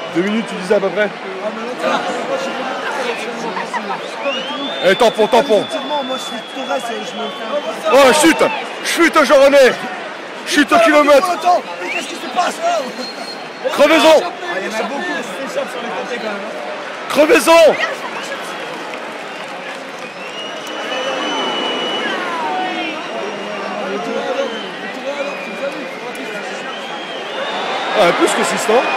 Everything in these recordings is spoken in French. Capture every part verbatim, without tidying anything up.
Deux minutes, tu disais à peu près. Eh, tampon, tampon. Moi, je suis Torres et je me fais. Oh, chute. Chute, Jean-René. Chute au kilomètre. Attends, mais qu'est-ce qui se passe là? Crevaison. Il y en a beaucoup qui s'échappent sur les côtés quand même. Crevaison. Ah, plus que six ans.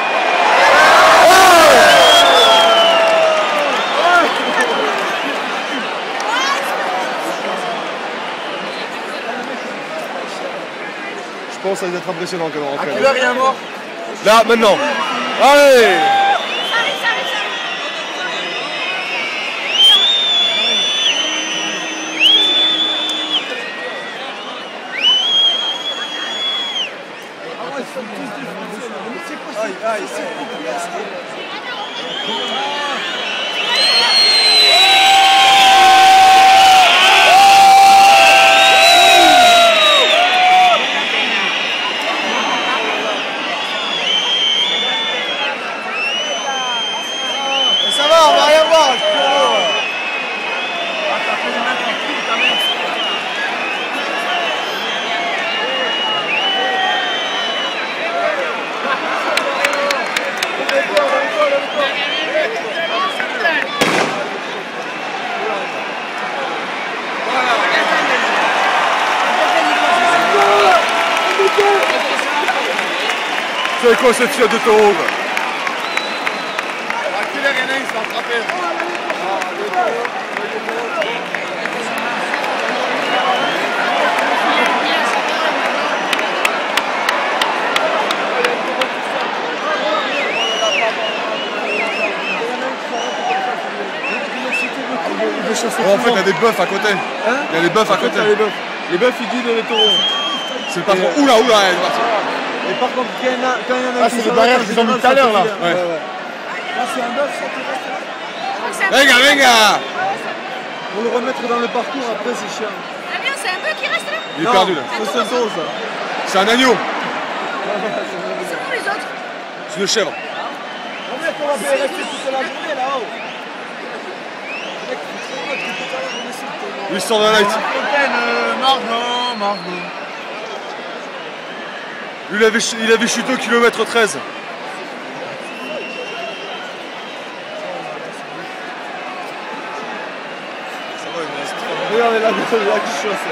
Je pense que ça va être impressionnant quand même. À quelle heure il est mort? Là, maintenant. Allez. Aïe, aïe, c'est ça va, on va rien voir. C'est quoi cette fiole de taureau? À quelle heure il y en a, il s'est attrapé. En fait, il y a des bœufs à côté. Hein? Il y a des bœufs à côté. Les bœufs. Les bœufs, ils guident les taureaux. C'est le patron. Oula, oula, elle est partie. Et par contre, quand il y en a, quand il y en a Ah, c'est les barrières qu'ils ont mis tout à l'heure là. Ouais, ouais. Là, c'est un bœuf, ça qui reste là. Venga, venga. Pour le remettre dans le parcours, après, c'est chiant. Ah bien, c'est un peu qui reste là. Il est perdu là. Ça, c'est un taureau, ça. C'est un agneau. Ils sont où les autres? C'est une chèvre. Combien qu'on va faire rester toute la journée là-haut? huit cents de la light. Margot, Margot. Lui, il avait, il avait chuté au kilomètre treize. Regardez là, là qui chasse.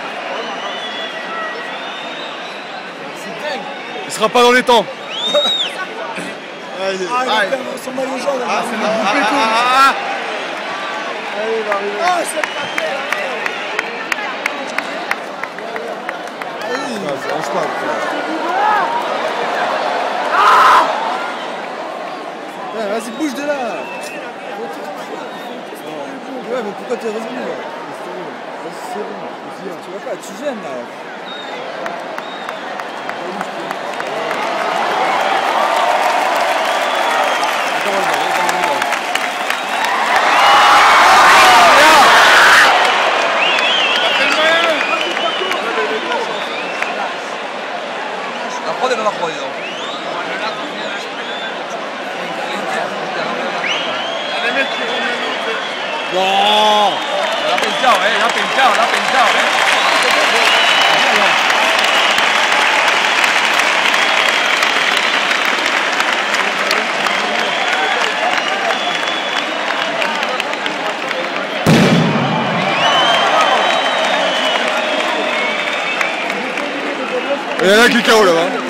C'est dingue. Il sera pas dans les temps. Ah, il a perdu son maillot jaune. Ah, c'est le bouffé tout. Allez, il va arriver. Ah, c'est le papier. Ça range pas. Ouais, vas-y, bouge de là. Ouais, mais pourquoi t'es revenu là? C'est bon, tu vois pas, tu gênes là. La prod è non la prod, no? Non. L'ha pensato, eh, l'ha pensato, l'ha pensato, eh. Il y en a qui K O là-bas.